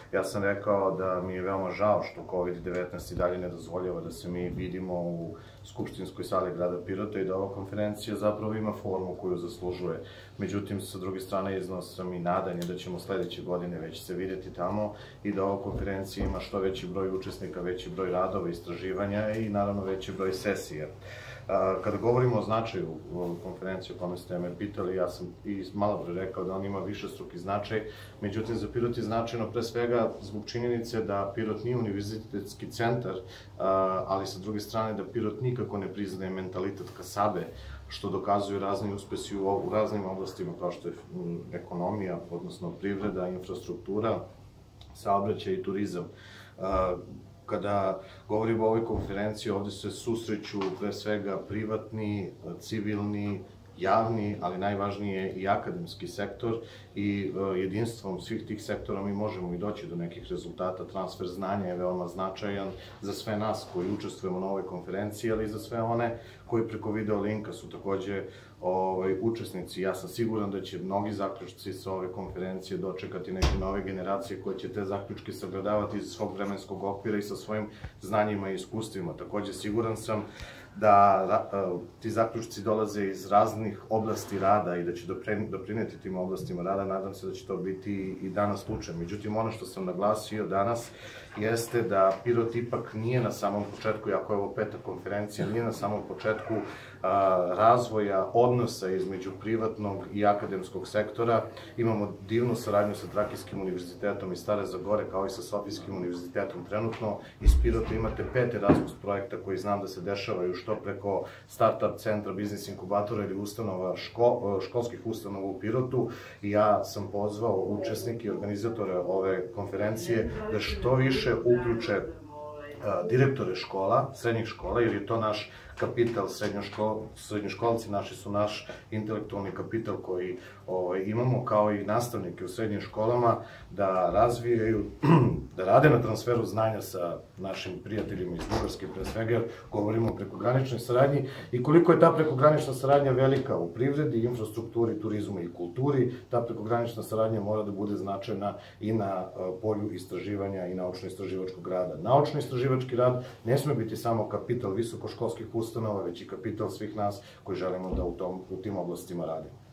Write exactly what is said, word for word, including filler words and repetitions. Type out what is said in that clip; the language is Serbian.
Ja sam rekao da mi je veoma žao što kovid devetnaest i dalje ne dozvoljava da se mi vidimo u skupštinskoj sali grada Pirota i da ova konferencija zapravo ima formu koju zaslužuje. Međutim, sa druge strane iznosam i nadanje da ćemo sledeće godine već se videti tamo i da ova konferencija ima što veći broj učesnika, veći broj radova, istraživanja i naravno veći broj sesija. Kada govorimo o značaju konferencije o kome ste me pitali, ja sam i malo pre rekao da on ima višestruki značaj, međutim za Pirot je značajno pre svega zbog činjenice da Pirot nije univerzitetski centar, ali sa druge strane da Pirot nikako ne priznaje mentalitet kasabe, što dokazuju razni uspesi u raznim oblastima kao što je ekonomija, odnosno privreda, infrastruktura, saobraćaj i turizam. Kada govorimo o ovoj konferenciji, ovde se susreću pre svega privatni, civilni, javni, ali najvažnije i akademski sektor i jedinstvom svih tih sektora mi možemo i doći do nekih rezultata. Transfer znanja je veoma značajan za sve nas koji učestvujemo na ovoj konferenciji, ali i za sve one koji preko video linka su takođe učesnici. Ja sam siguran da će mnogi zaključci sa ove konferencije dočekati neke nove generacije koje će te zaključke sagledavati iz svog vremenskog okvira i sa svojim znanjima i iskustvima. Takođe siguran sam da ti zaključci dolaze iz raznih oblasti rada i da će doprineti tim oblastima rada. Nadam se da će to biti i danas slučaj. Međutim, ono što sam naglasio danas jeste da Pirot ipak nije na samom početku, iako je ovo peta konferencija, nije na samom početku razvoja odnosa između privatnog i akademskog sektora. Imamo divnu saradnju sa Trakijskim univerzitetom iz Stare Zagore, kao i sa Sofijskim univerzitetom trenutno. Iz Pirota imate pet Erasmus projekta koji znam da se dešavaju što preko start-up centra, biznis inkubatora ili ustanova, školskih ustanova u Pirotu. I ja sam pozvao učesnike i organizatore ove konferencije da što više uključe direktore škola, srednjih škola, jer je to naš kapital, srednjoškolci naši su naš intelektualni kapital koji imamo, kao i nastavnike u srednjim školama, da razvijaju, da rade na transferu znanja sa našim prijateljima iz Bugarske, pre svega, jer govorimo o prekograničnoj saradnji i koliko je ta prekogranična saradnja velika u privredi, infrastrukturi, turizmu i kulturi, ta prekogranična saradnja mora da bude značajna i na polju istraživanja i naučno-istraživačkog rada. Naučno-istraživački rad ne sme biti samo kapital visokoškolskih ustanova, već i kapital svih nas koji želimo da u tim oblastima radimo.